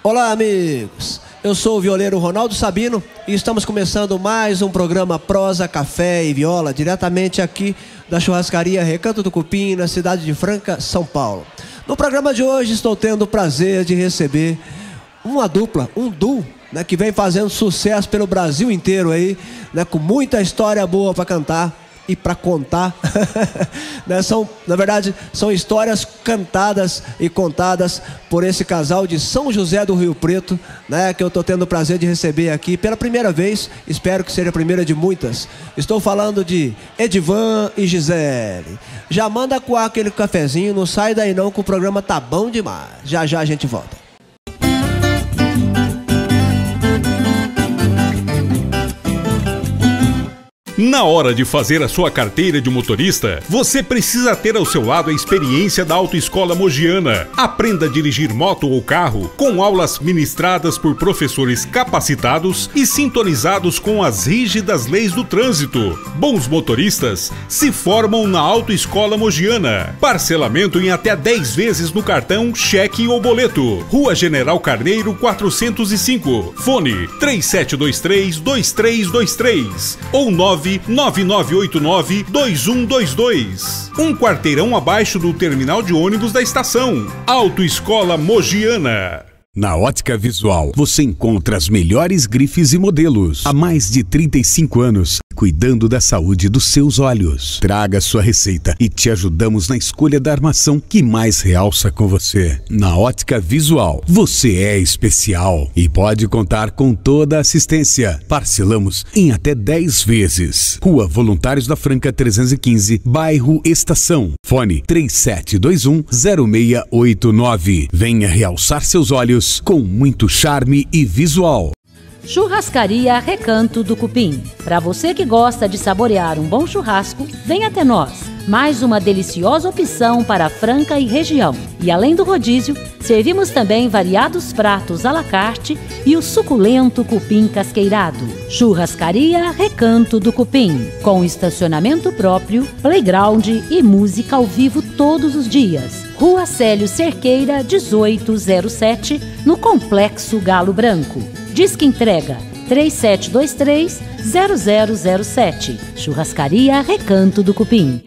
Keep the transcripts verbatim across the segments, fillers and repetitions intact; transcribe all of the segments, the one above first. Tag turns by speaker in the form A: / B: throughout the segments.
A: Olá, amigos. Eu sou o violeiro Ronaldo Sabino e estamos começando mais um programa Prosa, Café e Viola, diretamente aqui da churrascaria Recanto do Cupim, na cidade de Franca, São Paulo. No programa de hoje estou tendo o prazer de receber uma dupla, um duo, né, que vem fazendo sucesso pelo Brasil inteiro aí, né, com muita história boa para cantar e para contar. Né, são, na verdade, são histórias cantadas e contadas por esse casal de São José do Rio Preto, né, que eu estou tendo o prazer de receber aqui pela primeira vez, espero que seja a primeira de muitas. Estou falando de Edivan e Gisele. Já manda coar aquele cafezinho, não sai daí não, que o programa tá bom demais. Já já a gente volta.
B: Na hora de fazer a sua carteira de motorista, você precisa ter ao seu lado a experiência da Autoescola Mogiana. Aprenda a dirigir moto ou carro com aulas ministradas por professores capacitados e sintonizados com as rígidas leis do trânsito. Bons motoristas se formam na Autoescola Mogiana. Parcelamento em até dez vezes no cartão, cheque ou boleto. Rua General Carneiro quatrocentos e cinco. Fone três sete dois três, dois três dois três ou nove nove nove oito nove, dois um dois dois. Um quarteirão abaixo do terminal de ônibus da estação. Autoescola Mogiana.
C: Na Ótica Visual, você encontra as melhores grifes e modelos. Há mais de trinta e cinco anos, cuidando da saúde dos seus olhos. Traga sua receita e te ajudamos na escolha da armação que mais realça com você. Na Ótica Visual, você é especial e pode contar com toda a assistência. Parcelamos em até dez vezes. Rua Voluntários da Franca trezentos e quinze, bairro Estação. Fone três sete dois um, zero seis oito nove. Venha realçar seus olhos com muito charme e visual.
D: Churrascaria Recanto do Cupim. Para você que gosta de saborear um bom churrasco, venha até nós. Mais uma deliciosa opção para Franca e região. E além do rodízio, servimos também variados pratos à la carte e o suculento cupim casqueirado. Churrascaria Recanto do Cupim, com estacionamento próprio, playground e música ao vivo todos os dias. Rua Célio Cerqueira, dezoito zero sete, no Complexo Galo Branco. Disque entrega três sete dois três, zero zero zero sete. Churrascaria Recanto do Cupim.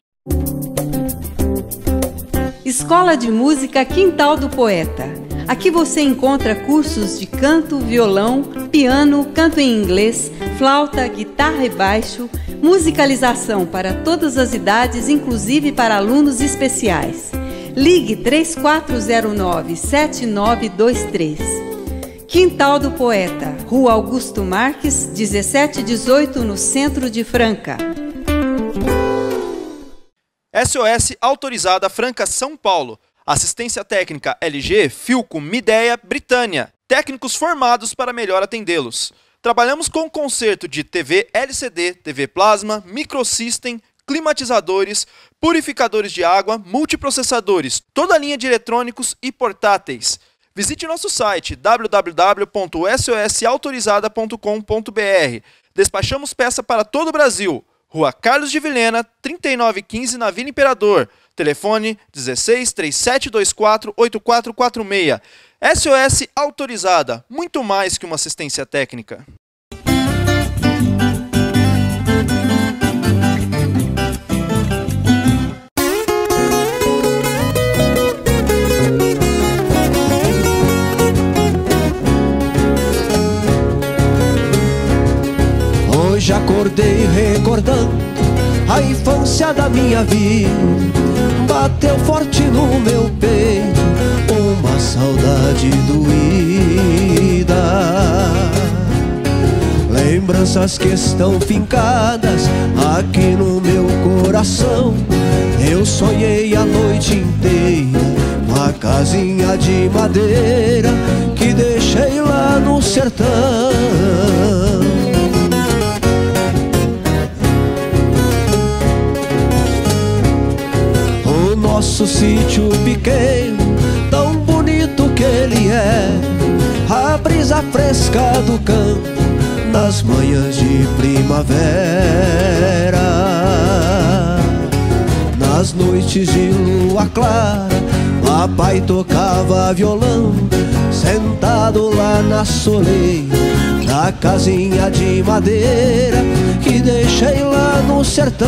E: Escola de Música Quintal do Poeta. Aqui você encontra cursos de canto, violão, piano, canto em inglês, flauta, guitarra e baixo, musicalização para todas as idades, inclusive para alunos especiais. Ligue três quatro zero nove, sete nove dois três. Quintal do Poeta, Rua Augusto Marques, dezessete dezoito, no centro de Franca.
F: S O S autorizada Franca, São Paulo. Assistência técnica L G, Philco, Midea, Britânia. Técnicos formados para melhor atendê-los. Trabalhamos com conserto de T V L C D, T V Plasma, microsystem, climatizadores, purificadores de água, multiprocessadores, toda a linha de eletrônicos e portáteis. Visite nosso site w w w ponto s o s autorizada ponto com ponto b r. Despachamos peça para todo o Brasil. Rua Carlos de Vilhena, trinta e nove quinze, na Vila Imperador. Telefone dezesseis, três sete dois quatro, oito quatro quatro seis. S O S autorizada, muito mais que uma assistência técnica.
A: Hoje acordei recordando a infância da minha vida. Bateu forte no meu peito uma saudade doída. Lembranças que estão fincadas aqui no meu coração. Eu sonhei a noite inteira uma casinha de madeira que deixei lá no sertão. Nosso sítio pequeno, tão bonito que ele é, a brisa fresca do campo nas manhãs de primavera. Nas noites de lua clara, papai tocava violão, sentado lá na soleira da casinha de madeira que deixei lá no sertão.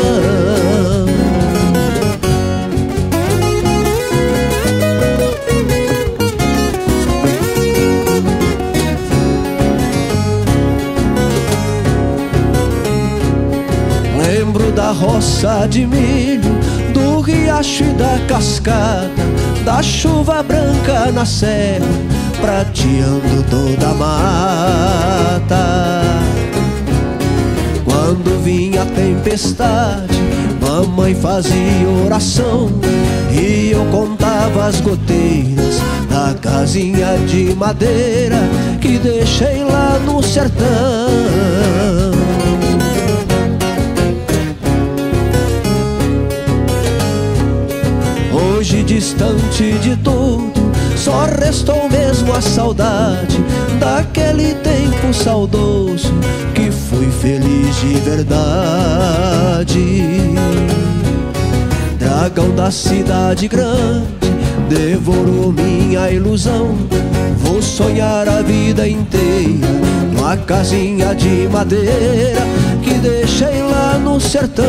A: Lembro da roça de milho, do riacho e da cascada, da chuva branca na serra, prateando toda a mata. Quando vinha a tempestade, mamãe fazia oração e eu contava as goteiras da casinha de madeira que deixei lá no sertão. Hoje distante de tudo, só restou mesmo a saudade daquele tempo saudoso que fui feliz de verdade. Dragão da cidade grande devorou minha ilusão. Vou sonhar a vida inteira numa casinha de madeira que deixei lá no sertão.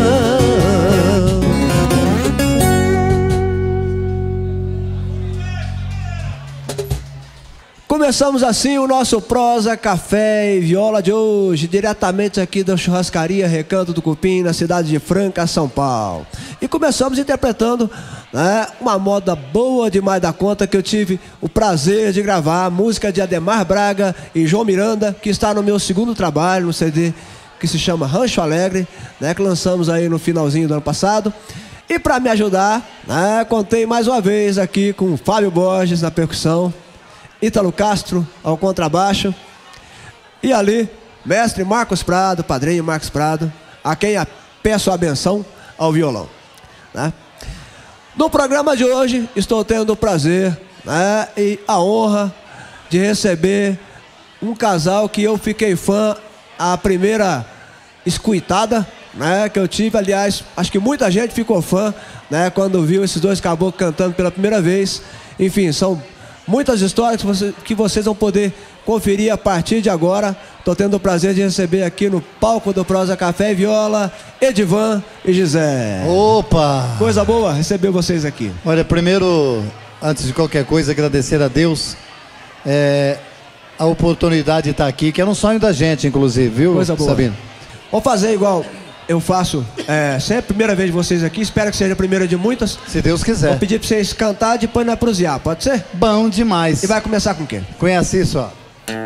A: Começamos assim o nosso Prosa, Café e Viola de hoje, diretamente aqui da churrascaria Recanto do Cupim, na cidade de Franca, São Paulo. E começamos interpretando, né, uma moda boa demais da conta que eu tive o prazer de gravar, música de Ademar Braga e João Miranda, que está no meu segundo trabalho, no C D que se chama Rancho Alegre, né, que lançamos aí no finalzinho do ano passado. E para me ajudar, né, contei mais uma vez aqui com o Fábio Borges na percussão, Ítalo Castro ao contrabaixo e ali, mestre Marcos Prado, padrinho Marcos Prado, a quem peço a benção ao violão, né? No programa de hoje estou tendo o prazer, né, e a honra de receber um casal que eu fiquei fã a primeira escutada, né, que eu tive. Aliás, acho que muita gente ficou fã, né, quando viu esses dois caboclos cantando pela primeira vez. Enfim, são muitas histórias que, você, que vocês vão poder conferir a partir de agora. Estou tendo o prazer de receber aqui no palco do Prosa Café e Viola, Edivan e Gisele.
G: Opa!
A: Coisa boa receber vocês aqui.
G: Olha, primeiro, antes de qualquer coisa, agradecer a Deus é, a oportunidade de estar aqui, que era um sonho da gente, inclusive, viu,
A: Coisa boa.
G: Sabino?
A: Vou fazer igual eu faço é, sempre, primeira vez de vocês aqui, espero que seja a primeira de muitas.
G: Se Deus quiser.
A: Vou pedir para vocês cantar, depois nós prosear, pode ser?
G: Bom demais.
A: E vai começar com quem?
G: Conhece isso, ó.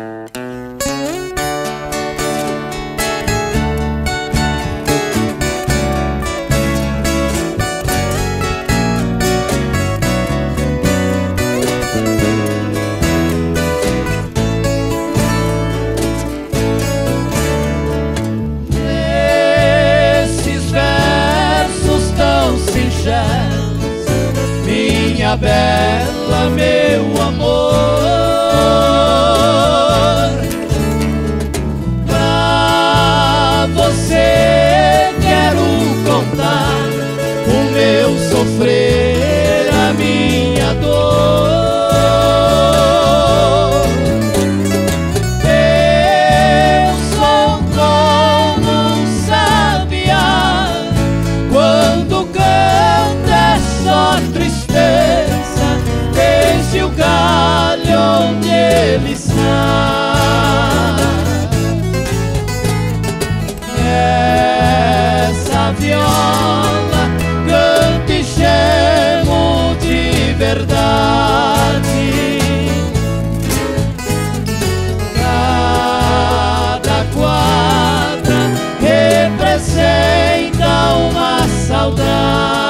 H: Minha bela, meu amor, pra você quero contar o meu sofrer, a minha dor. Eu sou como um sabiá, quando canta é só tristeza, desde o galho onde ele está. Essa viola canta e chamo de verdade. Cada quadra representa uma saudade.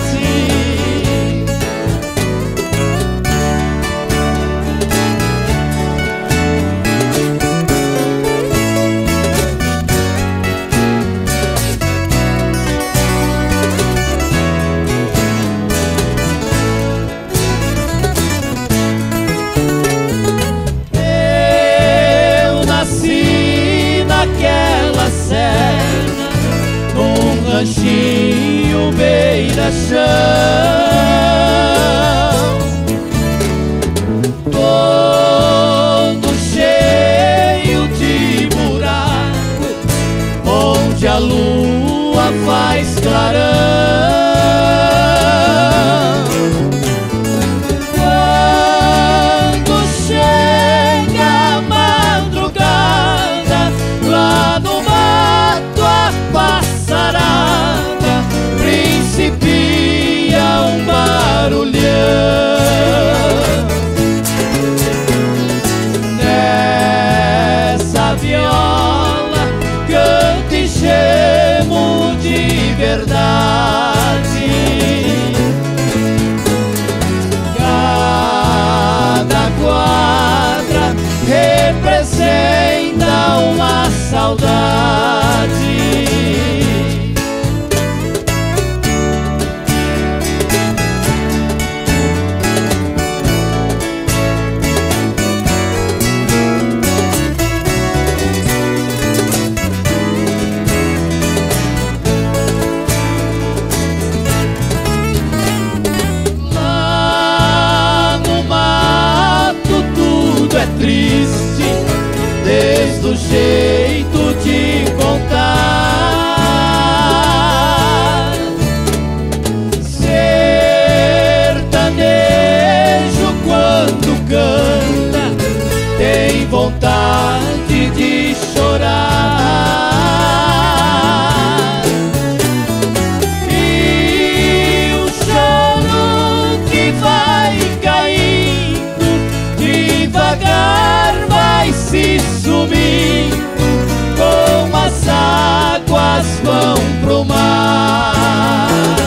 H: Ranchinho beira-chão, saudade. Triste, desde o jeito de contar. Sertanejo quando canta tem vontade de chorar. E o choro que vai caindo devagar vai se sumindo, como as águas vão pro mar.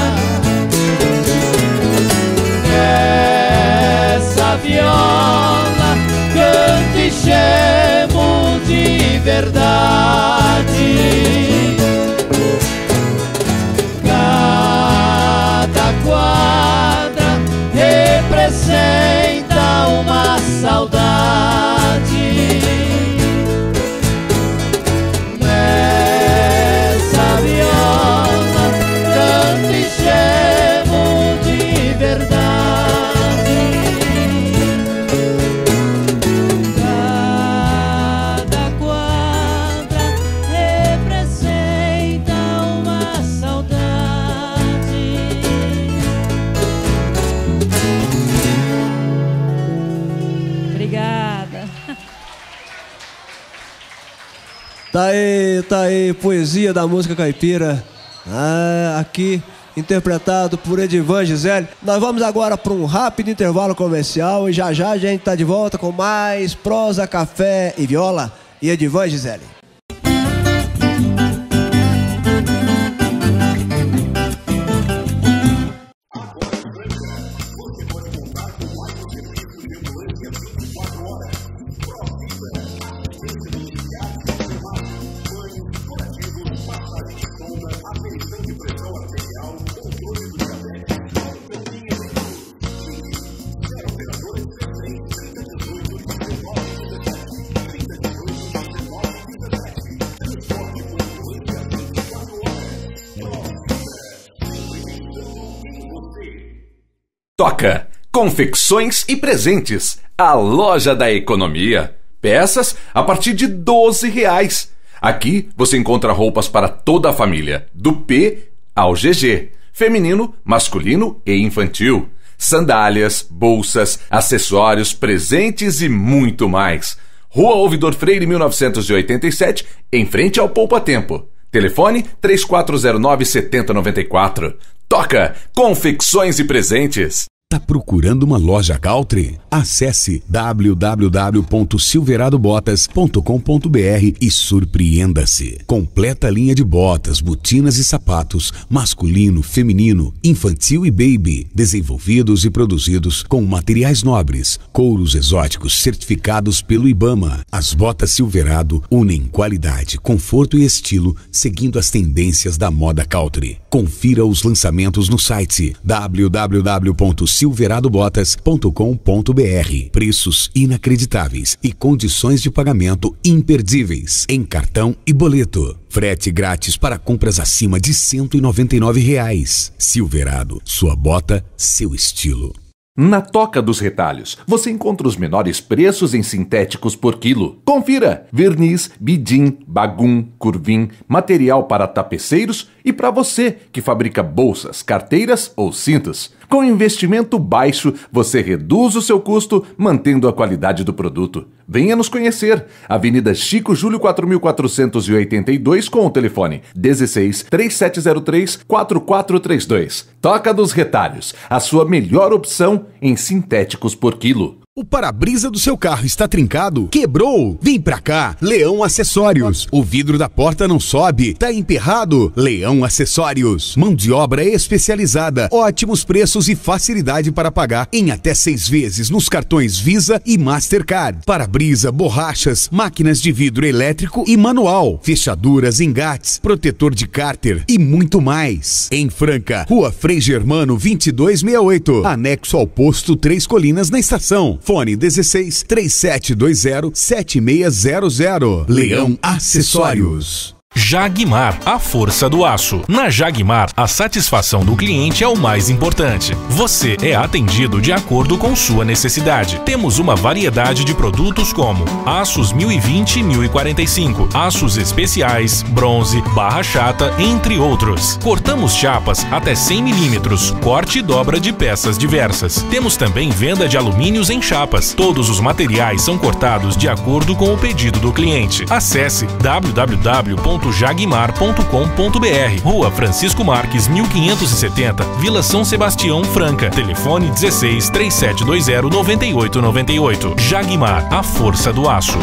H: Essa viola canta e chamo de verdade. Cada quadra representa uma saudade. Nessa viola canto e chamo de verdade. Cada quadra representa uma saudade. Obrigada.
A: Tá aí, tá aí, poesia da música caipira. Ah, aqui, interpretado por Edivan Gisele. Nós vamos agora para um rápido intervalo comercial e já já a gente tá de volta com mais prosa, café e viola e Edivan Gisele.
I: Toca Confecções e Presentes, a loja da economia. Peças a partir de doze reais. Aqui você encontra roupas para toda a família, do P ao G G, feminino, masculino e infantil. Sandálias, bolsas, acessórios, presentes e muito mais. Rua Ouvidor Freire, mil novecentos e oitenta e sete, em frente ao Poupa Tempo. Telefone três quatro zero nove, sete zero nove quatro. Toca Confecções e Presentes.
C: Tá procurando uma loja Caltri? Acesse w w w ponto silverado botas ponto com ponto b r e surpreenda-se. Completa linha de botas, botinas e sapatos, masculino, feminino, infantil e baby, desenvolvidos e produzidos com materiais nobres, couros exóticos certificados pelo IBAMA. As botas Silverado unem qualidade, conforto e estilo, seguindo as tendências da moda Caltri. Confira os lançamentos no site w w w ponto silverado botas ponto com ponto b r. Preços inacreditáveis e condições de pagamento imperdíveis em cartão e boleto. Frete grátis para compras acima de cento e noventa e nove reais. Silverado, sua bota, seu estilo.
I: Na Toca dos Retalhos, você encontra os menores preços em sintéticos por quilo. Confira! Verniz, bidim, bagum, curvim, material para tapeceiros e para você que fabrica bolsas, carteiras ou cintos. Com investimento baixo, você reduz o seu custo, mantendo a qualidade do produto. Venha nos conhecer. Avenida Chico Júlio quatro mil quatrocentos e oitenta e dois com o telefone dezesseis, trinta e sete zero três, quatro quatro três dois. Toca dos Retalhos, a sua melhor opção em sintéticos por quilo.
C: O para-brisa do seu carro está trincado? Quebrou? Vem pra cá, Leão Acessórios. O vidro da porta não sobe, tá emperrado? Leão Acessórios. Mão de obra especializada, ótimos preços e facilidade para pagar em até seis vezes nos cartões Visa e Mastercard. Para-brisa, borrachas, máquinas de vidro elétrico e manual, fechaduras, engates, protetor de cárter e muito mais. Em Franca, Rua Frei Germano vinte e dois sessenta e oito, anexo ao posto Três Colinas na estação. Fone dezesseis, três sete dois zero, sete seis zero zero. Leão Acessórios.
J: Jagmar, a força do aço. Na Jagmar, a satisfação do cliente é o mais importante. Você é atendido de acordo com sua necessidade. Temos uma variedade de produtos como aços mil e vinte e mil e quarenta e cinco, aços especiais, bronze, barra chata, entre outros. Cortamos chapas até cem milímetros, corte e dobra de peças diversas. Temos também venda de alumínios em chapas. Todos os materiais são cortados de acordo com o pedido do cliente. Acesse w w w ponto jagmar ponto com ponto b r. Rua Francisco Marques, mil quinhentos e setenta, Vila São Sebastião, Franca. Telefone dezesseis, três sete dois zero, nove oito nove oito. Jagmar, a força do aço.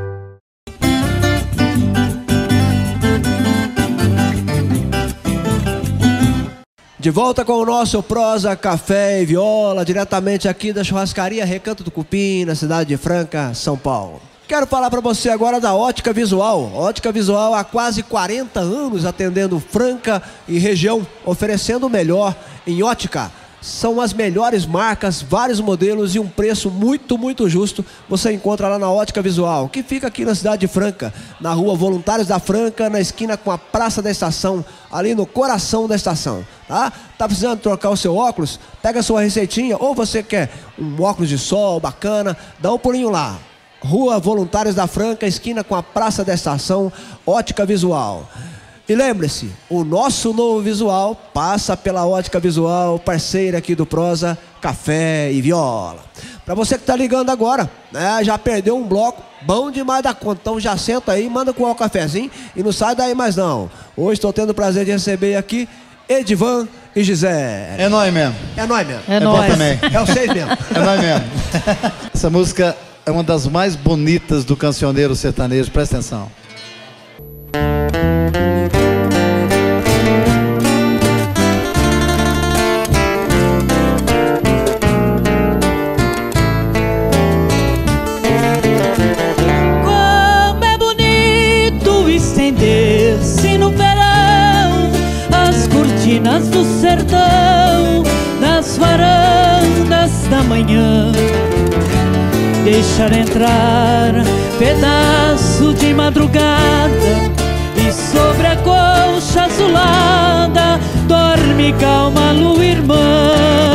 A: De volta com o nosso Prosa, Café e Viola, diretamente aqui da churrascaria Recanto do Cupim, na cidade de Franca, São Paulo. Quero falar para você agora da Ótica Visual. Ótica Visual há quase quarenta anos atendendo Franca e região, oferecendo o melhor em ótica. São as melhores marcas, vários modelos e um preço muito, muito justo. Você encontra lá na Ótica Visual, que fica aqui na cidade de Franca, na rua Voluntários da Franca, na esquina com a Praça da Estação, ali no coração da estação. Tá? Tá precisando trocar o seu óculos? Pega a sua receitinha, ou você quer um óculos de sol bacana, dá um pulinho lá. Rua Voluntários da Franca, esquina com a Praça da Estação, Ótica Visual. E lembre-se, o nosso novo visual passa pela Ótica Visual, parceira aqui do Prosa, Café e Viola. Para você que está ligando agora, né, já perdeu um bloco, bom demais da conta, então já senta aí, manda com o cafezinho e não sai daí mais não. Hoje estou tendo o prazer de receber aqui Edivan e Gisele.
G: É nóis mesmo.
A: É nóis mesmo.
E: É, é
G: nóis.
E: também.
A: É vocês mesmo.
G: É nóis mesmo. Essa música é uma das mais bonitas do cancioneiro sertanejo, presta atenção.
H: Como é bonito estender-se no verão as cortinas do sertão, nas varandas da manhã. Deixar entrar pedaço de madrugada e sobre a colcha azulada dorme calma lua irmã.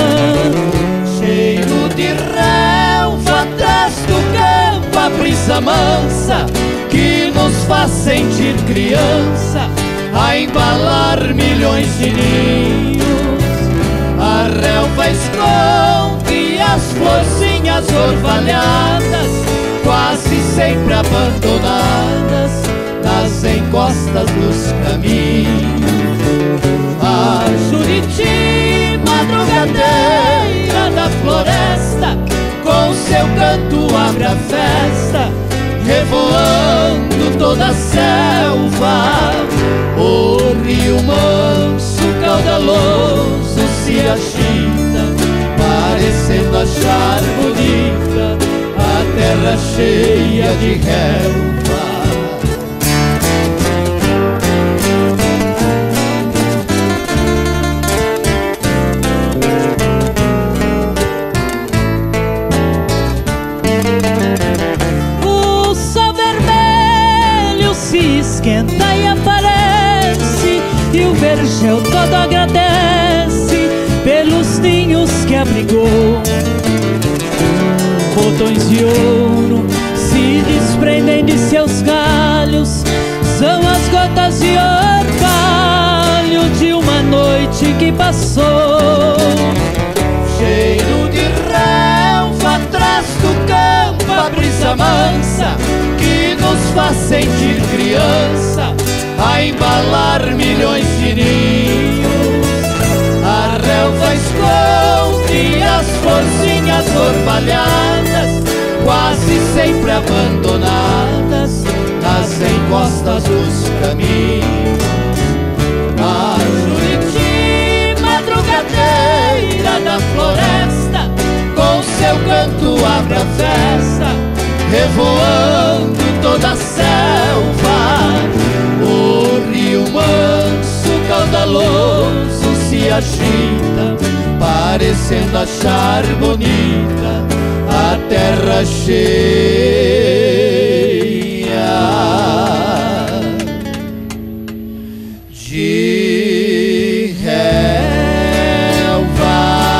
H: Cheiro de relva atrás do campo, a brisa mansa que nos faz sentir criança, a embalar milhões de ninhos. A relva esconde as florzinhas orvalhadas, quase sempre abandonadas nas encostas dos caminhos. A Juriti, madrugadeira da floresta, com seu canto abre a festa, revoando toda a selva. O rio manso, caudaloso, se agita, parecendo achar bonita a terra cheia de relva. O sol vermelho se esquenta e aparece, e o vergel todo agradece pelos ninhos que abrigou. Botões de ouro se desprendem de seus galhos, são as gotas de orvalho de uma noite que passou. Cheiro de relva atrás do campo, a brisa mansa que nos faz sentir criança, a embalar milhões de ninhos. A relva esconde as florzinhas orvalhadas,
K: sempre abandonadas nas encostas dos caminhos. A Juriti, madrugadeira da floresta, com seu canto abre a festa, revoando toda a selva. O rio manso, caudaloso, se agita, parecendo achar bonita a terra cheia de relva.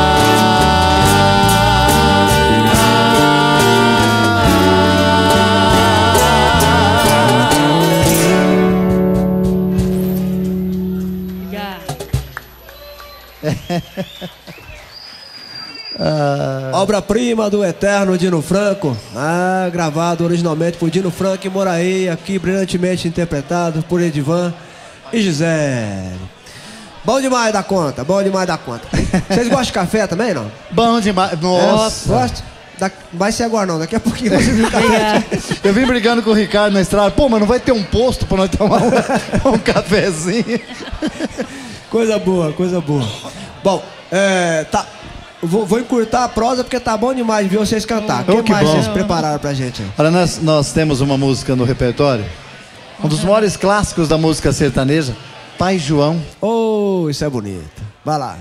A: Ah. Obra-prima do eterno Dino Franco, ah, gravado originalmente por Dino Franco e Moraí, aqui brilhantemente interpretado por Edivan e Gisele. Bom demais da conta, bom demais da conta. Vocês gostam de café também, não?
G: Bom demais, nossa.
A: É, gosto? Da... Vai ser agora não, daqui a pouquinho nós vimos café.
G: Eu vim brigando com o Ricardo na estrada, pô, mas não vai ter um posto pra nós tomar um, um cafezinho?
A: Coisa boa, coisa boa. Bom, é, tá... Vou, vou encurtar a prosa porque tá bom demais ver vocês cantar. O
G: Oh,
A: que,
G: que
A: mais
G: bom.
A: vocês prepararam pra gente?
G: Olha, nós, nós temos uma música no repertório, um dos maiores clássicos da música sertaneja, Pai João.
A: Oh, isso é bonito. Vai lá.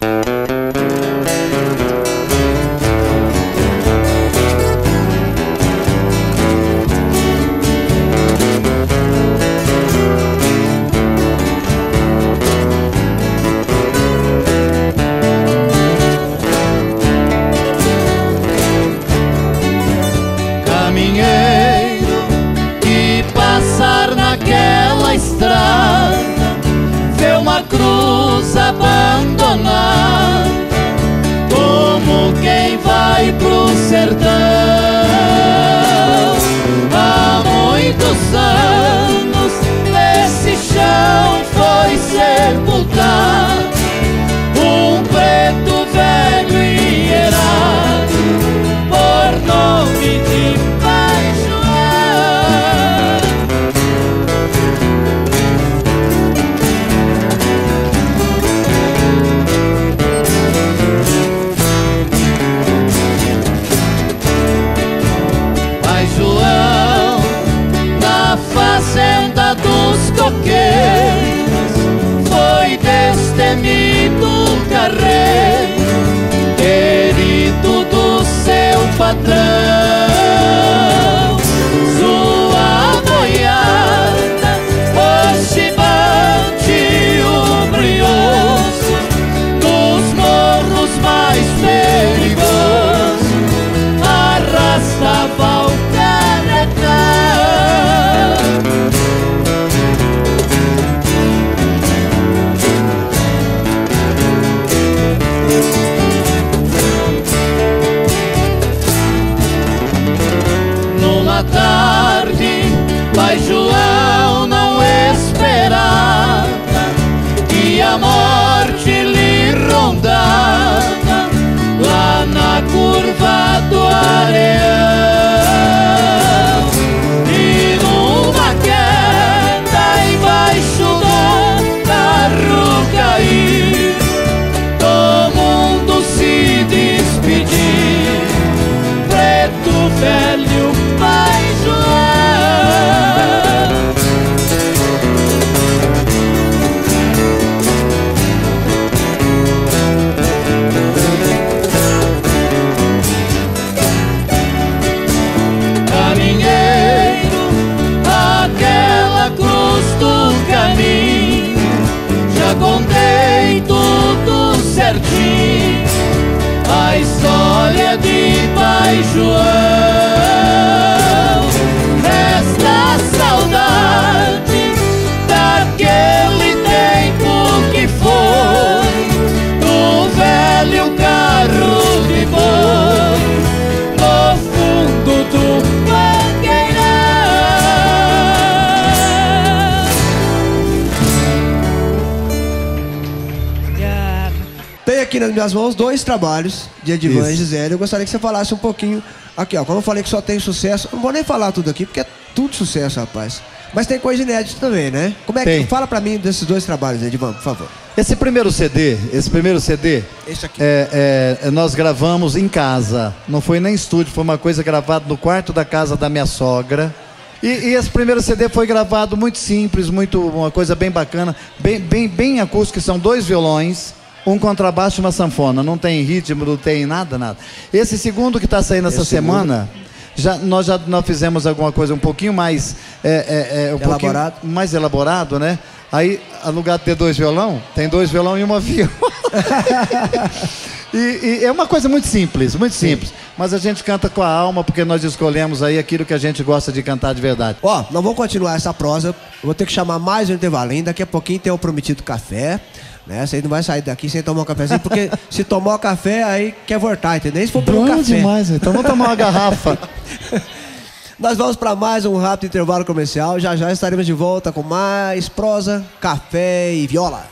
K: Cruz abandonada, como quem vai pro sertão. Há muitos anos nesse chão foi sepultado um preto velho e errado por nome de Pai João. Fazenda dos coqueiros foi destemido carreiro, querido do seu patrão. Sua boiada hoje bate o brioso dos morros mais perigosos, arrastava o carretão. Tarde, Pai João não esperava que a morte lhe rondava lá na curva do Areão. E numa queda embaixo do carro cair, todo mundo se despedir. Preto velho Pai João. Caminheiro, aquela cruz do caminho, já contei tudo certinho, a história de Pai João. Resta saudade daquele tempo que foi, do velho carro de boi no fundo do
A: Tem aqui nas minhas mãos dois trabalhos de Edivan e Gisele. Eu gostaria que você falasse um pouquinho Aqui, ó, como eu falei que só tem sucesso, não vou nem falar tudo aqui, porque é tudo sucesso, rapaz. Mas tem coisa inédita também, né? Como é que...
G: Tem.
A: Fala pra mim desses dois trabalhos, Edivan, por favor.
G: Esse primeiro C D, esse primeiro C D,
A: Esse aqui.
G: é, é, nós gravamos em casa. Não foi nem estúdio, foi uma coisa gravada no quarto da casa da minha sogra. E, e esse primeiro C D foi gravado muito simples, muito, uma coisa bem bacana, bem, bem, bem acústico, são dois violões, um contrabaixo e uma sanfona. Não tem ritmo, não tem nada, nada. Esse segundo que está saindo essa
A: Esse
G: semana... Já, nós já nós fizemos alguma coisa um pouquinho mais é, é, é, um
A: elaborado,
G: pouquinho mais elaborado, né? Aí, no lugar de ter dois violão, tem dois violão e uma viola. e, e é uma coisa muito simples, muito simples. Sim. Mas a gente canta com a alma, porque nós escolhemos aí aquilo que a gente gosta de cantar de verdade.
A: Ó, nós vamos continuar essa prosa. Eu vou ter que chamar mais um intervalinho. Daqui a pouquinho tem o prometido café. Né? Você não vai sair daqui sem tomar um cafezinho, porque se tomar o café, aí quer voltar, entendeu? E se for pelo
G: Bom
A: café.
G: demais, então vamos tomar uma garrafa.
A: Nós vamos para mais um rápido intervalo comercial. Já já estaremos de volta com mais prosa, café e viola.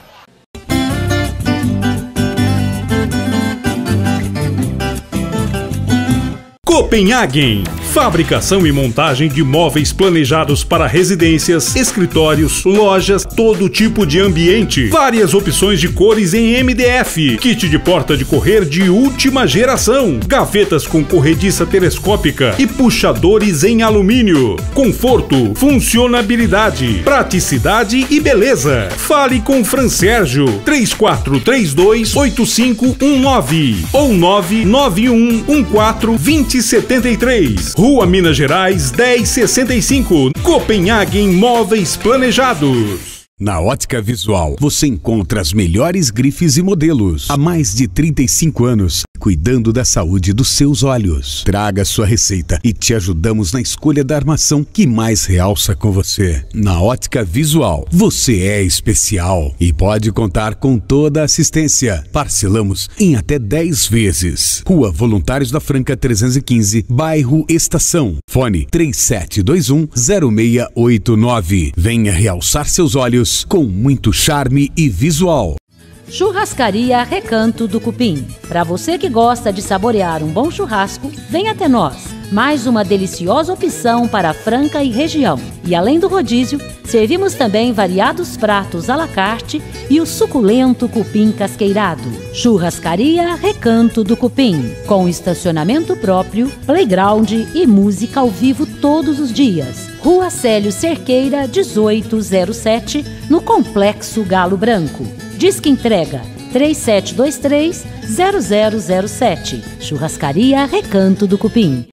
B: Copenhagen, fabricação e montagem de móveis planejados para residências, escritórios, lojas, todo tipo de ambiente. Várias opções de cores em M D F. Kit de porta de correr de última geração. Gavetas com corrediça telescópica e puxadores em alumínio. Conforto, funcionabilidade, praticidade e beleza. Fale com Fran Sérgio, três quatro três dois, oito cinco um nove ou nove nove um um quatro, dois zero sete três. Rua Minas Gerais, dez sessenta e cinco. Copenhagen Móveis Planejados.
C: Na Ótica Visual, você encontra as melhores grifes e modelos. Há mais de trinta e cinco anos, cuidando da saúde dos seus olhos. Traga sua receita e te ajudamos na escolha da armação que mais realça com você. Na Ótica Visual, você é especial e pode contar com toda a assistência. Parcelamos em até dez vezes. Rua Voluntários da Franca trezentos e quinze, bairro Estação. Fone três sete dois um, zero seis oito nove. Venha realçar seus olhos com muito charme e visual.
D: Churrascaria Recanto do Cupim. Para você que gosta de saborear um bom churrasco, vem até nós. Mais uma deliciosa opção para Franca e região. E além do rodízio, servimos também variados pratos à la carte e o suculento cupim casqueirado. Churrascaria Recanto do Cupim, com estacionamento próprio, playground e música ao vivo todos os dias. Rua Célio Cerqueira, dezoito zero sete, no Complexo Galo Branco. Disque entrega três sete dois três, zero zero zero sete. Churrascaria Recanto do Cupim.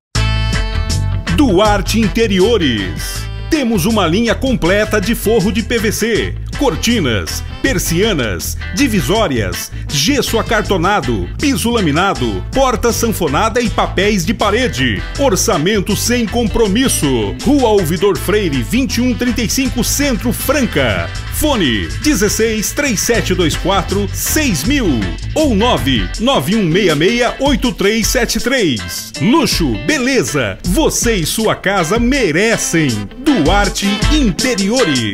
B: Duarte Interiores. Temos uma linha completa de forro de P V C, cortinas, persianas, divisórias, gesso acartonado, piso laminado, porta sanfonada e papéis de parede. Orçamento sem compromisso. Rua Ouvidor Freire, vinte e um trinta e cinco, Centro, Franca. Fone dezesseis, três sete dois quatro, seis mil ou nove nove um seis seis, oito três sete três. Luxo, beleza, você e sua casa merecem. Duarte Interiores.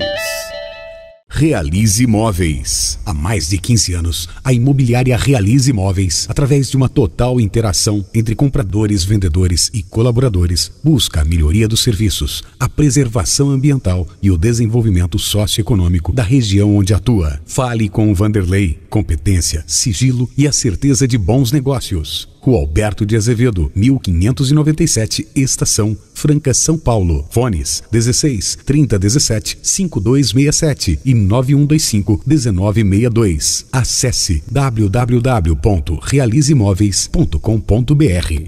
C: Realize Imóveis. Há mais de quinze anos, a imobiliária Realize Imóveis, através de uma total interação entre compradores, vendedores e colaboradores, busca a melhoria dos serviços, a preservação ambiental e o desenvolvimento socioeconômico da região onde atua. Fale com o Vanderlei. Competência, sigilo e a certeza de bons negócios. Rua Alberto de Azevedo, mil quinhentos e noventa e sete, Estação, Franca, São Paulo. Fones dezesseis, trinta dezessete, cinquenta e dois sessenta e sete e nove um dois cinco, dezenove sessenta e dois. Acesse w w w ponto realize imóveis ponto com ponto b r.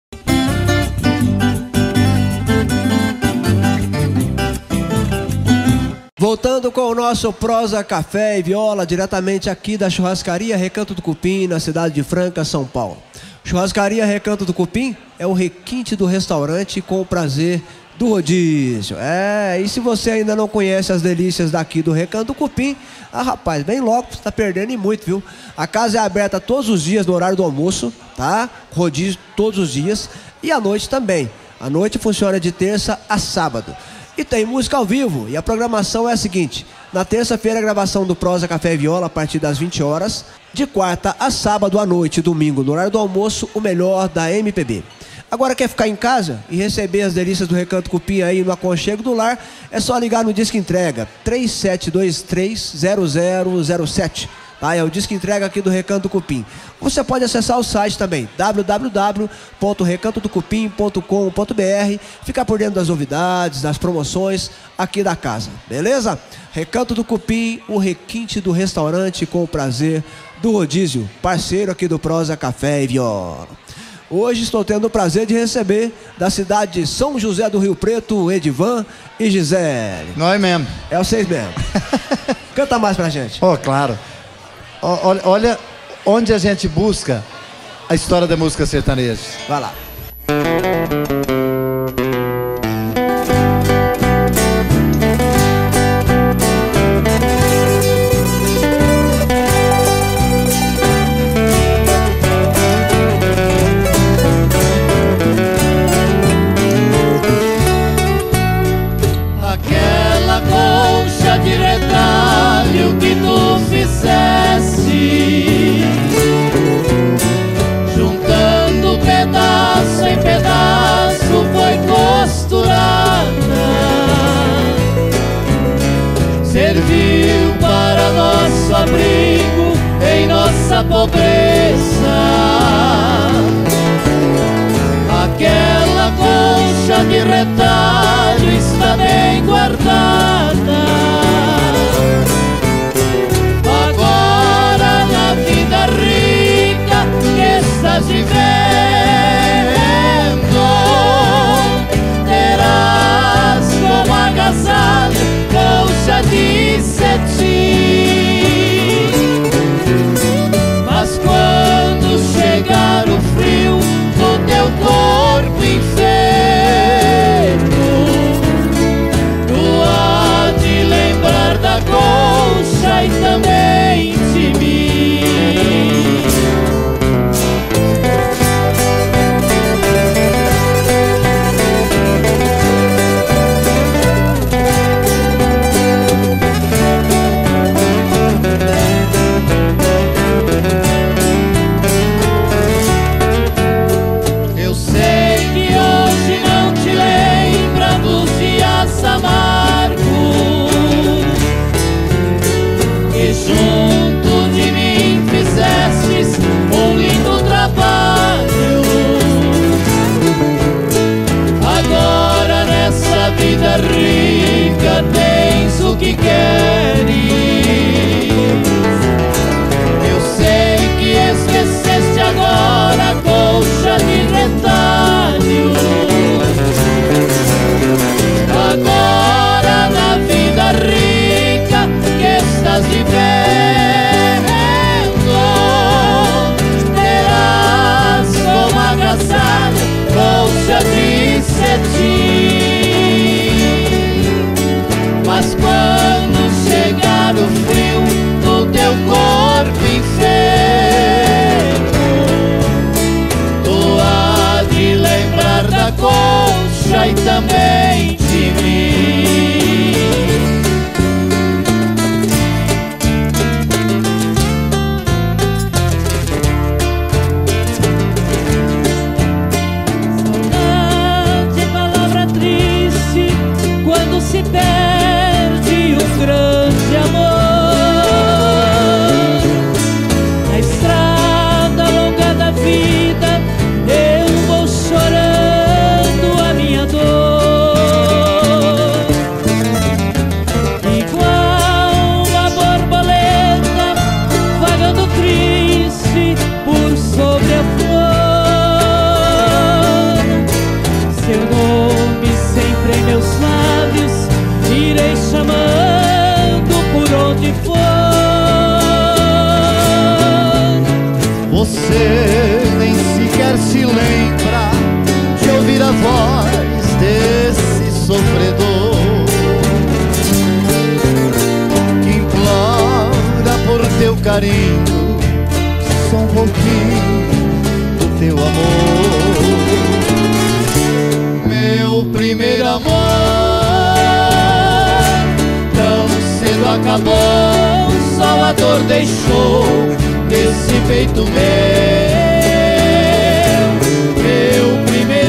A: Voltando com o nosso Prosa, Café e Viola, diretamente aqui da Churrascaria Recanto do Cupim, na cidade de Franca, São Paulo. Churrascaria Recanto do Cupim é o requinte do restaurante com o prazer do rodízio. É, e se você ainda não conhece as delícias daqui do Recanto do Cupim, ah, rapaz, bem logo, você tá perdendo e muito, viu? A casa é aberta todos os dias no horário do almoço, tá? Rodízio todos os dias e à noite também. À noite funciona de terça a sábado. E tem música ao vivo, e a programação é a seguinte: na terça-feira, a gravação do Prosa, Café e Viola a partir das vinte horas. De quarta a sábado à noite, domingo, no horário do almoço, o melhor da M P B. Agora quer ficar em casa e receber as delícias do Recanto Cupim aí no aconchego do lar? É só ligar no Disque Entrega três sete dois três, zero zero zero sete. Tá? É o Disque Entrega aqui do Recanto Cupim. Você pode acessar o site também, w w w ponto recanto do cupim ponto com ponto b r, ficar por dentro das novidades, das promoções aqui da casa, beleza? Recanto do Cupim, o requinte do restaurante com o prazer do rodízio, parceiro aqui do Prosa Café e Viola. Hoje estou tendo o prazer de receber da cidade de São José do Rio Preto, Edivan e Gisele.
G: Nós mesmo.
A: É vocês mesmo. Canta mais pra gente.
G: Oh, claro. Olha, olha onde a gente busca a história da música sertaneja.
A: Vai lá.
K: Aquela colcha de retalho que tu fizeste, juntando pedaço em pedaço, foi costurada, serviu para nosso abrigo em nossa pobreza. Aquela colcha de retalho está bem guardada. Agora na vida rica que estás vivendo, terás como agasalho colcha de cetim. Mas quando chegar o frio do teu corpo enfermo, tu há de lembrar da colcha e também de mim. Eu sei que hoje não te lembra dos dias amargos que junto de mim fizestes um lindo trabalho. Agora nessa vida rica tens o que queres. Eu sei que esqueceste agora a colcha de retalho. Agora na vida rica que estás vivendo, terás como agasalho colcha de cetim. Mas quando chegar o frio do teu corpo enfermo, tu há de lembrar da colcha e também de mim.
H: Saudade é palavra triste quando se perde um grande amor. Na estrada longa da vida eu vou chorando a minha dor. Igual uma borboleta vagando triste por sobre a flor. Seu nome sempre em meus lábios irei chamando por onde for.
G: Você nem sequer se lembra de ouvir a voz desse sofredor que implora por teu carinho, só um pouquinho do teu amor. Meu primeiro amor tão cedo acabou, só a dor deixou nesse peito meu. Meu primeiro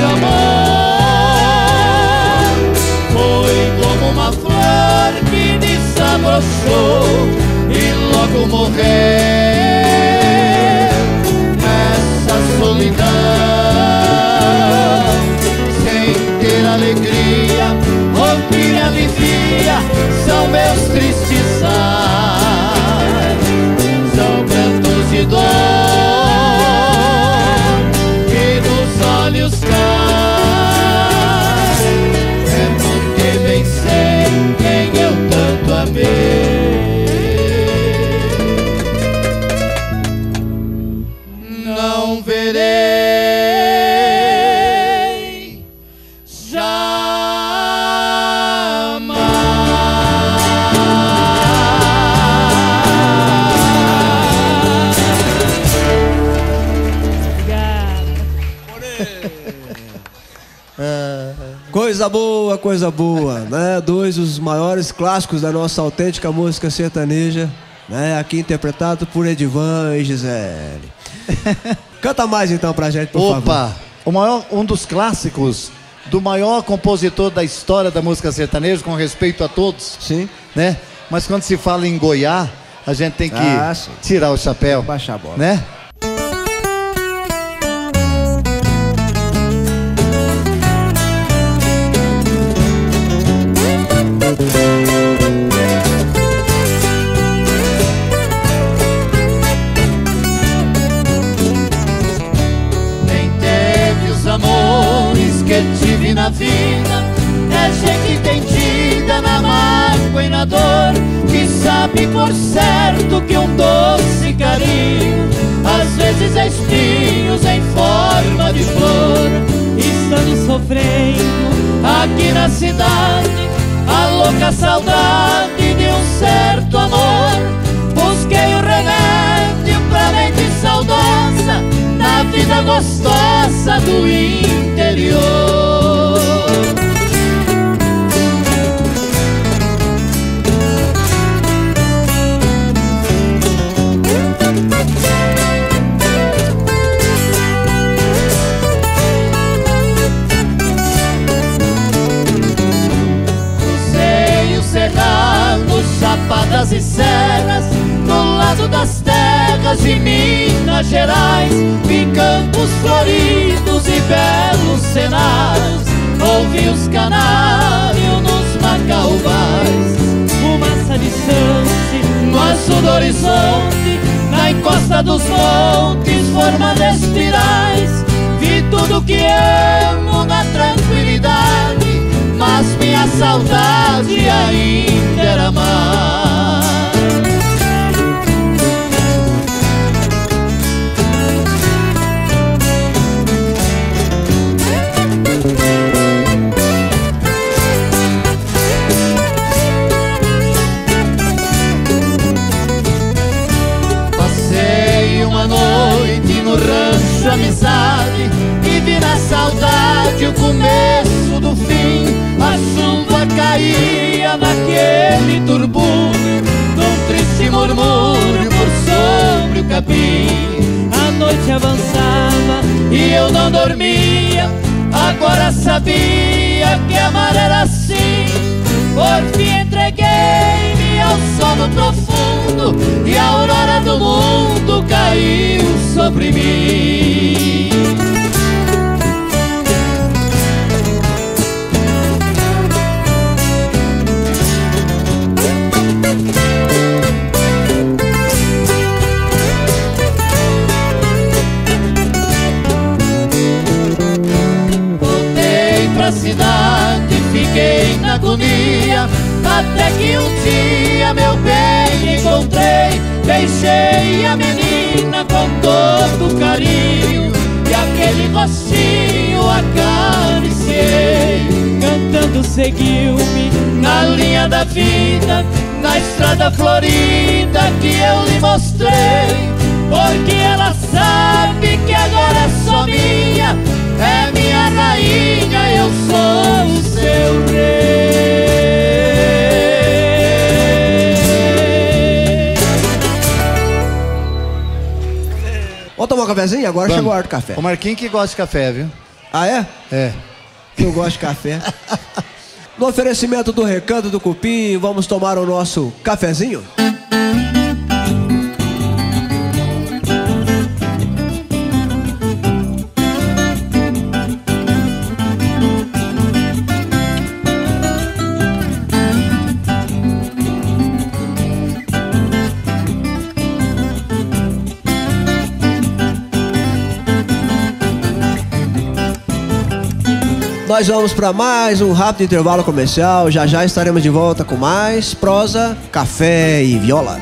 A: É. Coisa boa, coisa boa, né? Dois dos maiores clássicos da nossa autêntica música sertaneja, né? Aqui interpretado por Edivan e Gisele. Canta mais então pra gente, por
G: Opa,
A: favor.
G: Opa, o maior, um dos clássicos do maior compositor da história da música sertaneja, com respeito a todos.
A: Sim.
G: Né? Mas quando se fala em Goiás, a gente tem que
A: ah,
G: tirar o chapéu.
A: Baixar a bola.
G: Né?
K: Tive na vida, é gente entendida na mágoa e na dor, que sabe por certo que um doce carinho às vezes é espinhos em forma de flor.
H: Estando sofrendo
K: aqui na cidade a louca saudade de um certo amor, busquei o remédio pra mente saudosa na vida gostosa do interior. Cruzei os cerrados, chapadas e serras, do lado das terras de Minas Gerais, vi campos floridos e belos cenários, ouvi os canários nos macaubais.
H: Fumaça distante
K: no azul do horizonte, na encosta dos montes formando espirais, vi tudo que amo na tranquilidade, mas minha saudade ainda era mais. Amizade, e vi na saudade o começo do fim. A chuva caía naquele turbúnio, num triste murmúrio por sobre o capim.
H: A noite avançava
K: e eu não dormia, agora sabia que amar era assim. Por fim entreguei-me ao sono profundo e a aurora do mundo caiu sobre mim. Voltei pra cidade, fiquei na agonia, até que um dia, meu bem, encontrei. Beijei a menina com todo carinho e aquele rostinho acariciei.
H: Cantando seguiu-me
K: na linha da vida, na estrada florida que eu lhe mostrei. Porque ela sabe que agora é só minha, é minha rainha, eu sou o seu rei.
A: Vamos tomar um cafezinho? Agora
G: Vamos.
A: chegou a hora do café.
G: O Marquinhos que gosta de café, viu?
A: Ah, é?
G: É.
A: Eu gosto de café. No oferecimento do Recanto do Cupim, vamos tomar o nosso cafezinho? Nós vamos para mais um rápido intervalo comercial. Já já estaremos de volta com mais prosa, café e viola.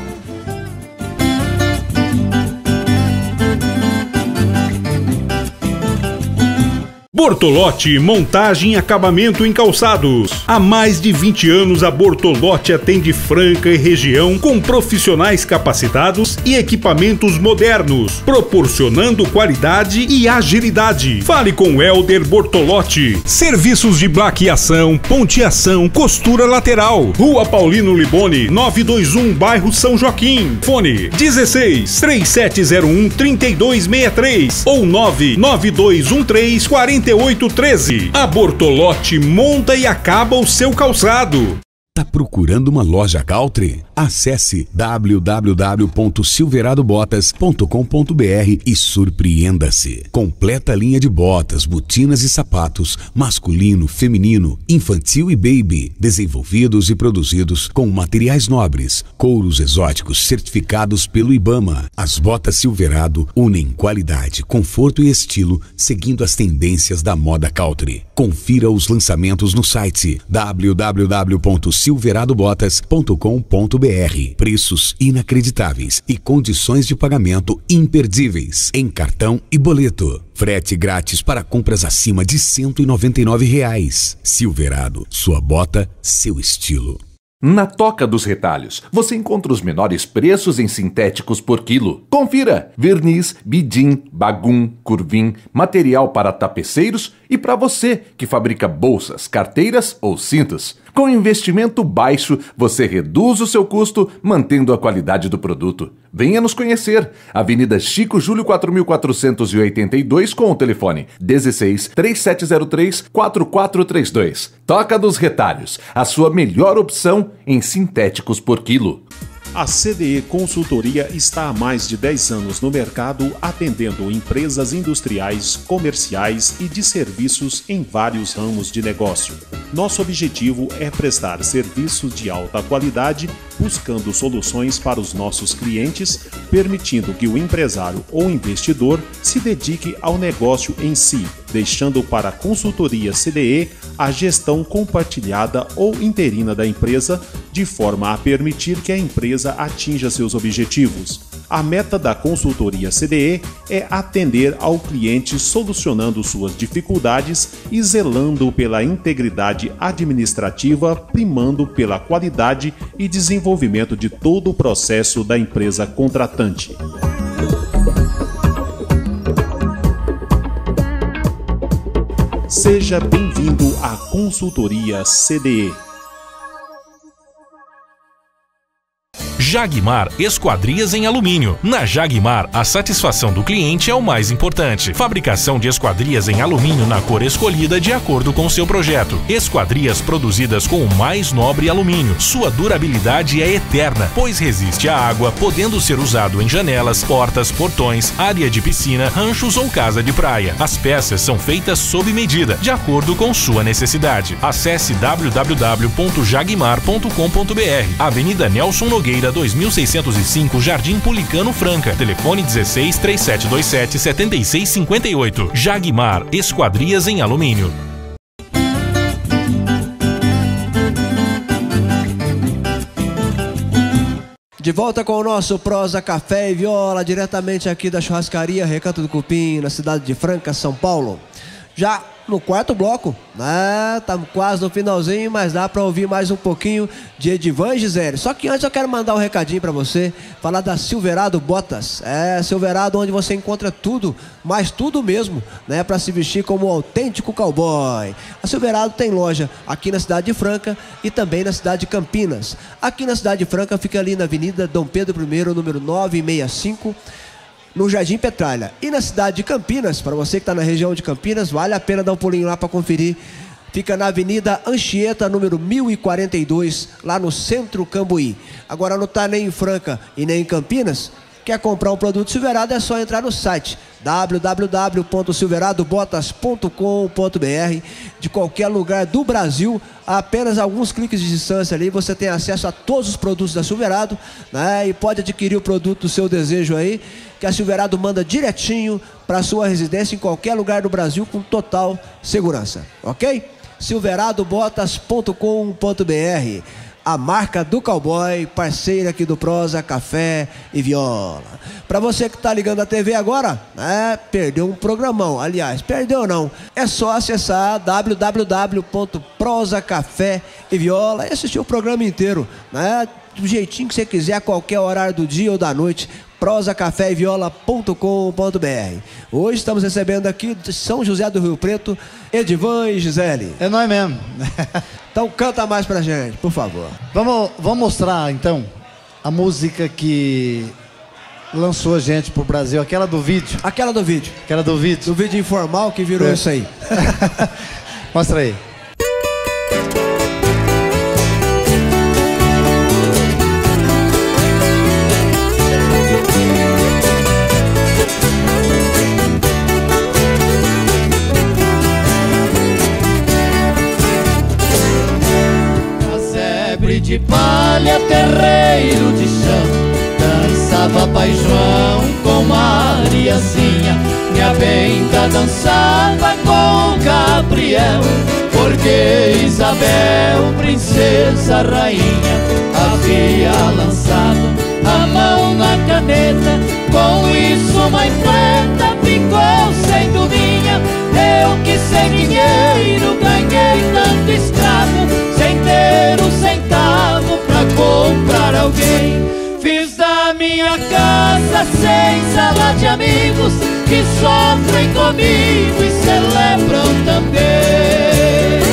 B: Bortolotti, montagem e acabamento em calçados. Há mais de vinte anos a Bortolotti atende Franca e região com profissionais capacitados e equipamentos modernos, proporcionando qualidade e agilidade. Fale com Helder Bortolotti. Serviços de blaqueação, ponteação, costura lateral. Rua Paulino Liboni, novecentos e vinte e um, bairro São Joaquim. Fone dezesseis, três sete zero um, três dois seis três ou nove nove dois um três, quatro oito um três. A Bortolotti monta e acaba o seu calçado.
C: Tá procurando uma loja Galtri? Acesse w w w ponto silverado botas ponto com ponto b r e surpreenda-se. Completa linha de botas, botinas e sapatos, masculino, feminino, infantil e baby, desenvolvidos e produzidos com materiais nobres, couros exóticos certificados pelo IBAMA. As botas Silverado unem qualidade, conforto e estilo, seguindo as tendências da moda Galtri. Confira os lançamentos no site w w w ponto silverado botas ponto com ponto b r. Preços inacreditáveis e condições de pagamento imperdíveis em cartão e boleto. Frete grátis para compras acima de cento e noventa e nove reais. Silverado, sua bota, seu estilo.
I: Na Toca dos Retalhos, você encontra os menores preços em sintéticos por quilo. Confira! Verniz, bidim, bagum, curvim, material para tapeceiros e para você que fabrica bolsas, carteiras ou cintos. Com investimento baixo, você reduz o seu custo, mantendo a qualidade do produto. Venha nos conhecer. Avenida Chico Júlio quatro mil quatrocentos e oitenta e dois com o telefone dezesseis, três sete zero três, quatro quatro três dois. Toca dos Retalhos, a sua melhor opção em sintéticos por quilo.
L: A C D E Consultoria está há mais de dez anos no mercado, atendendo empresas industriais, comerciais e de serviços em vários ramos de negócio. Nosso objetivo é prestar serviços de alta qualidade, buscando soluções para os nossos clientes, permitindo que o empresário ou investidor se dedique ao negócio em si, deixando para a consultoria C D E a gestão compartilhada ou interina da empresa, de forma a permitir que a empresa atinja seus objetivos. A meta da consultoria C D E é atender ao cliente solucionando suas dificuldades e zelando pela integridade administrativa, primando pela qualidade e desenvolvimento de todo o processo da empresa contratante. Seja bem-vindo à consultoria C D E.
J: Jagmar Esquadrias em Alumínio. Na Jagmar, a satisfação do cliente é o mais importante. Fabricação de esquadrias em alumínio na cor escolhida de acordo com seu projeto. Esquadrias produzidas com o mais nobre alumínio. Sua durabilidade é eterna, pois resiste à água, podendo ser usado em janelas, portas, portões, área de piscina, ranchos ou casa de praia. As peças são feitas sob medida, de acordo com sua necessidade. Acesse w w w ponto jagmar ponto com ponto b r. Avenida Nelson Nogueira, dois mil seiscentos e cinco, Jardim Pulicano, Franca. Telefone dezesseis, três sete dois sete, sete seis cinco oito. Jagmar Esquadrias em Alumínio.
A: De volta com o nosso Prosa Café e Viola, diretamente aqui da churrascaria Recanto do Cupim, na cidade de Franca, São Paulo. Já no quarto bloco, né? Tá quase no finalzinho, mas dá para ouvir mais um pouquinho de Edivan Gisele. Só que antes eu quero mandar um recadinho para você, falar da Silverado Botas. É, Silverado, onde você encontra tudo, mas tudo mesmo, né? Para se vestir como um autêntico cowboy. A Silverado tem loja aqui na cidade de Franca e também na cidade de Campinas. Aqui na cidade de Franca fica ali na Avenida Dom Pedro I, número novecentos e sessenta e cinco, no Jardim Petralha. E na cidade de Campinas, para você que está na região de Campinas, vale a pena dar um pulinho lá para conferir. Fica na Avenida Anchieta, número mil e quarenta e dois, lá no Centro Cambuí. Agora não está nem em Franca e nem em Campinas? Quer comprar um produto Silverado, é só entrar no site w w w ponto silverado botas ponto com ponto b r. De qualquer lugar do Brasil, a apenas alguns cliques de distância ali, você tem acesso a todos os produtos da Silverado, né? E pode adquirir o produto do seu desejo aí, que a Silverado manda direitinho para sua residência em qualquer lugar do Brasil com total segurança, ok? silverado botas ponto com ponto b r. a marca do cowboy, parceira aqui do Prosa, Café e Viola. Para você que tá ligando a T V agora, né, perdeu um programão. Aliás, perdeu não. É só acessar w w w ponto prosa café e viola e assistir o programa inteiro, né? Do jeitinho que você quiser, a qualquer horário do dia ou da noite. prosa café e viola ponto com ponto b r. Hoje estamos recebendo aqui de São José do Rio Preto, Edivan e Gisele.
G: É nós mesmo.
A: Então canta mais pra gente, por favor.
G: Vamos, vamos mostrar então a música que lançou a gente pro Brasil, aquela do vídeo.
A: Aquela do vídeo.
G: Aquela do vídeo.
A: Do vídeo informal que virou é. isso aí.
G: Mostra aí.
K: De palha, terreiro de chão, dançava Pai João com Mariazinha, minha benta dançava com Gabriel, porque Isabel, princesa rainha, havia lançado a mão na caneta. Com isso Mãe Preta ficou sem dúvida. Eu que sem dinheiro ganhei tanto escravo, sem ter um centavo pra comprar alguém. Fiz da minha casa seis salas de amigos que sofrem comigo e celebram também.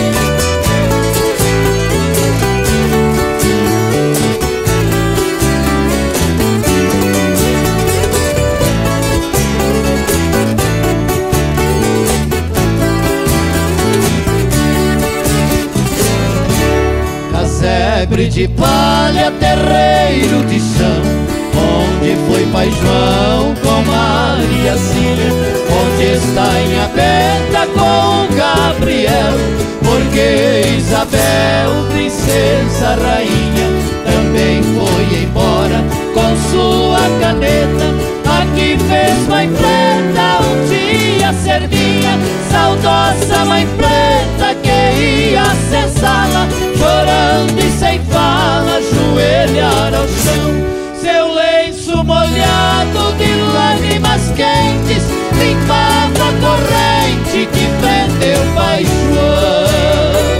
K: Casebre de palha, terreiro de chão, onde foi Pai João com Mariazinha, onde está em Abenta com Gabriel, porque Isabel, princesa rainha, também foi embora com sua caneta. Aqui fez Mãe Preta um dia ser minha, saudosa Mãe Preta que ia cessá-la, chorando e sem fala, ajoelhar ao chão. Seu lenço molhado de lágrimas quentes limpava a corrente que prendeu Pai João.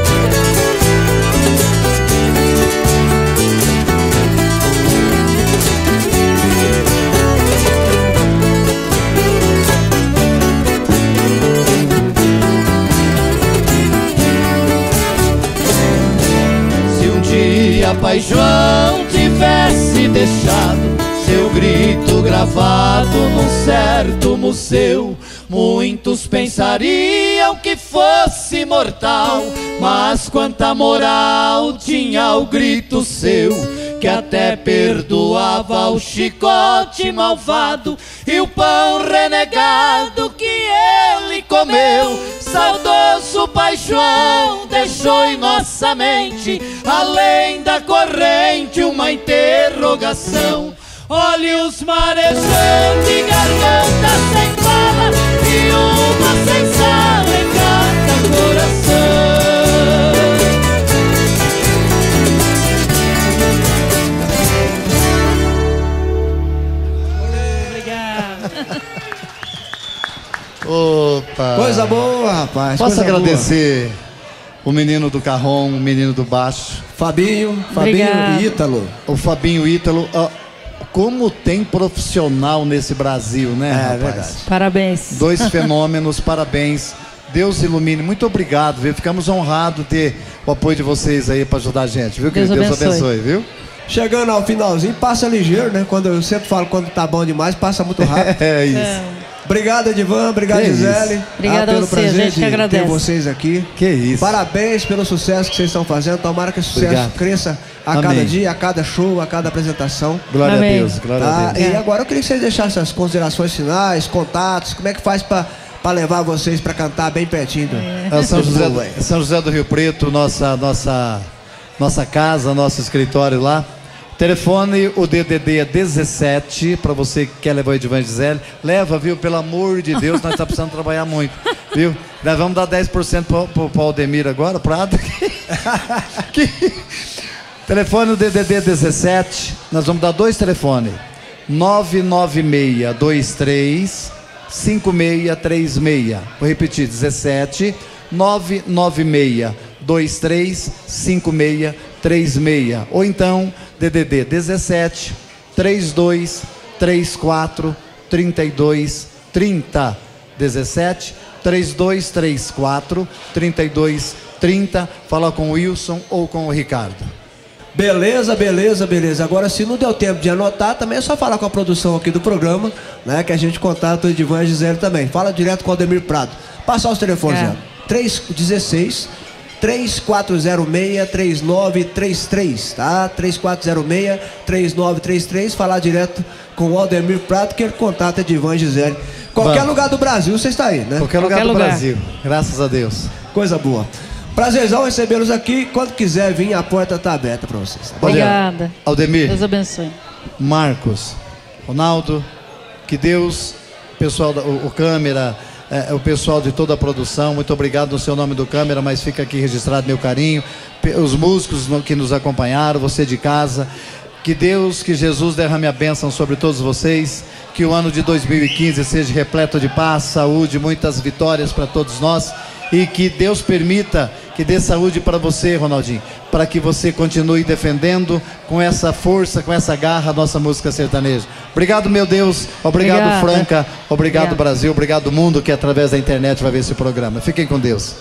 K: Pai João tivesse deixado seu grito gravado num certo museu, muitos pensariam que fosse mortal, mas quanta moral tinha o grito seu, que até perdoava o chicote malvado e o pão renegado que ele comeu. Saudoso Pai João deixou em nossa mente, além da corrente, uma interrogação. Olhos marejando e garganta sem fala, e uma sem sal em cada coração.
G: Opa!
A: Coisa boa, rapaz.
G: Posso
A: coisa
G: agradecer boa. O menino do carrom, o menino do baixo.
A: Fabinho, Fabinho e Ítalo.
G: O Fabinho e Ítalo. Ó, como tem profissional nesse Brasil, né,
A: é,
G: rapaz?
A: Verdade.
E: Parabéns.
G: Dois fenômenos, parabéns. Deus ilumine. Muito obrigado, viu? Ficamos honrados de ter o apoio de vocês aí para ajudar a gente, viu?
E: Deus
G: Que Deus
E: abençoe.
G: abençoe, viu?
A: Chegando ao finalzinho, passa ligeiro, né? Quando eu sempre falo quando tá bom demais, passa muito rápido.
G: É isso.
E: É.
A: Obrigado, Edivan. Obrigado,
G: Que
A: Gisele.
G: isso.
E: Obrigado
A: ah, pelo
E: a você,
A: prazer
E: a gente
A: de
E: que agradece.
A: ter vocês aqui.
G: Que isso.
A: Parabéns pelo sucesso que vocês estão fazendo. Tomara que o sucesso
G: Obrigado.
A: cresça a
G: Amém.
A: cada dia, a cada show, a cada apresentação.
G: Glória
E: Amém.
G: a Deus, glória
A: Tá?
G: a Deus.
A: E agora eu queria que vocês deixassem as considerações finais, contatos, como é que faz pra, pra levar vocês pra cantar bem pertinho do,
G: É São
A: do
G: José,
A: povo aí.
G: São José do Rio Preto, nossa, nossa, nossa casa, nosso escritório lá. Telefone, o D D D é dezessete, para você que quer levar o Edivan Gisele. Leva, viu? Pelo amor de Deus, nós estamos precisando trabalhar muito, viu? Nós vamos dar dez por cento para o Aldemir agora, Prado. Que, Telefone D D D dezessete, nós vamos dar dois telefones. nove nove seis dois três cinco seis três seis. Vou repetir, dezessete, nove nove seis dois três cinco seis três seis. Ou então, D D D dezessete, trinta e dois, trinta e quatro, trinta e dois, trinta. dezessete, trinta e dois, trinta e quatro, trinta e dois, trinta. Fala com o Wilson ou com o Ricardo.
A: Beleza, beleza, beleza. Agora, se não deu tempo de anotar, também é só falar com a produção aqui do programa, né? Que a gente contata o Edivan e a Gisele também. Fala direto com o Aldemir Prado. Passar os telefones, é. três um seis, três quatro zero seis, três nove três três, tá? três quatro zero seis, três nove três três. Falar direto com o Aldemir Prado, que ele contata Edivan e Gisele. Qualquer Vamos. lugar do Brasil, você está aí, né?
G: Qualquer lugar Qualquer do lugar. Brasil. Graças a Deus.
A: Coisa boa. Prazerzão recebê-los aqui. Quando quiser vir, a porta está aberta para vocês.
E: Obrigada.
G: Aldemir.
E: Deus abençoe.
G: Marcos, Ronaldo, que Deus, pessoal, o, o câmera, é, o pessoal de toda a produção, muito obrigado no seu nome do câmera, mas fica aqui registrado meu carinho. Os músicos que nos acompanharam, você de casa. Que Deus, que Jesus derrame a bênção sobre todos vocês. Que o ano de dois mil e quinze seja repleto de paz, saúde, muitas vitórias para todos nós. E que Deus permita que dê saúde para você, Ronaldinho, para que você continue defendendo com essa força, com essa garra a nossa música sertaneja. Obrigado, meu Deus. Obrigado, Obrigada. Franca. Obrigado, Obrigada. Brasil. Obrigado, mundo, que através da internet vai ver esse programa. Fiquem com Deus.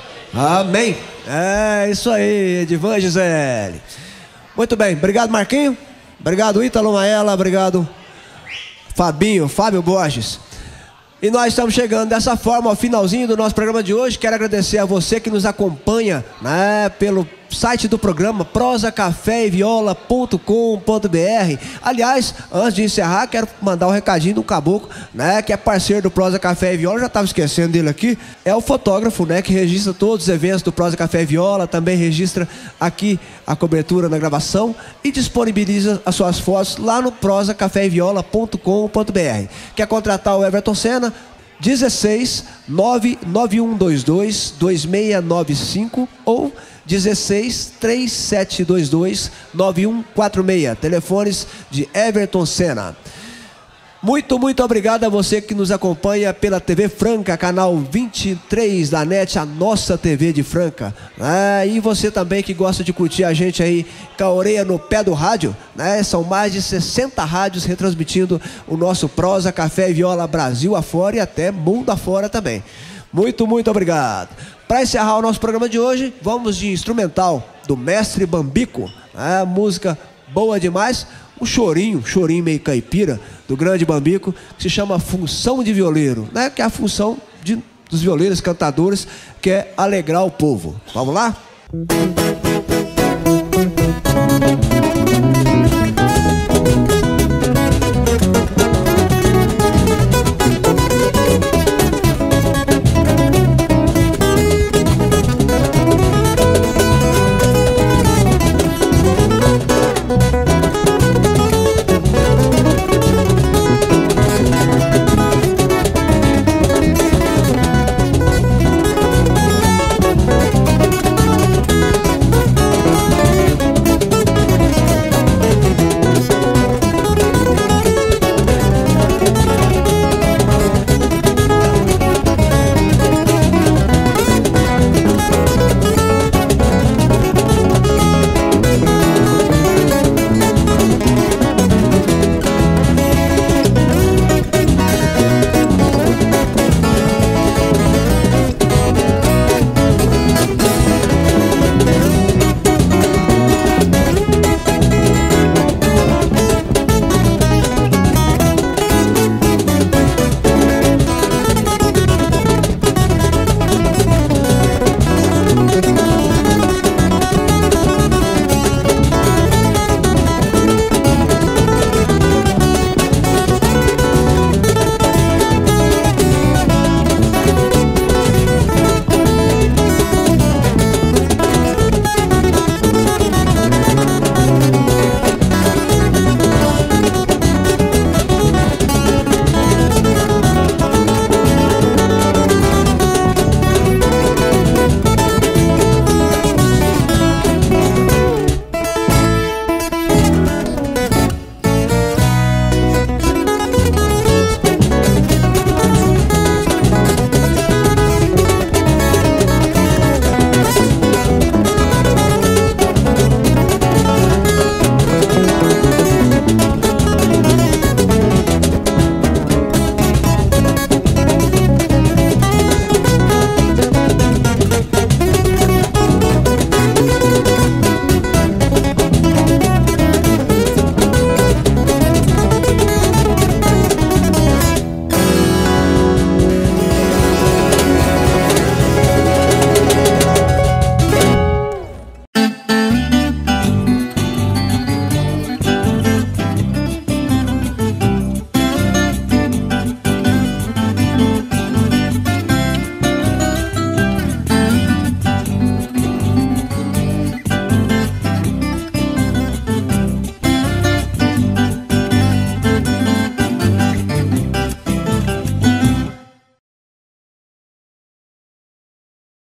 A: Amém. É isso aí, Edivan e Gisele. Muito bem. Obrigado, Marquinho. Obrigado, Ítalo Maela. Obrigado, Fabinho, Fábio Borges. E nós estamos chegando dessa forma ao finalzinho do nosso programa de hoje. Quero agradecer a você que nos acompanha, né, pelo site do programa prosa café e viola ponto com ponto br. Aliás, antes de encerrar, quero mandar um recadinho do Caboclo, né, que é parceiro do Prosa Café e Viola. Já estava esquecendo dele aqui. É o fotógrafo, né, que registra todos os eventos do Prosa Café e Viola. Também registra aqui a cobertura na gravação e disponibiliza as suas fotos lá no prosa café e viola ponto com ponto br. Quer contratar o Everton Senna? dezesseis, nove nove um dois dois, dois seis nove cinco ou dezesseis, três sete dois dois, nove um quatro seis. Telefones de Everton Senna. Muito, muito obrigado a você que nos acompanha pela T V Franca, canal vinte e três da NET, a nossa T V de Franca. Ah, e você também que gosta de curtir a gente aí com a orelha no pé do rádio, né? São mais de sessenta rádios retransmitindo o nosso Prosa, Café e Viola Brasil afora e até mundo afora também. Muito, muito obrigado. Para encerrar o nosso programa de hoje, vamos de instrumental do Mestre Bambico, a música boa demais. Um chorinho, chorinho meio caipira, do grande Bambico, que se chama Função de Violeiro, né? Que é a função de, dos violeiros, cantadores, que é alegrar o povo. Vamos lá? Música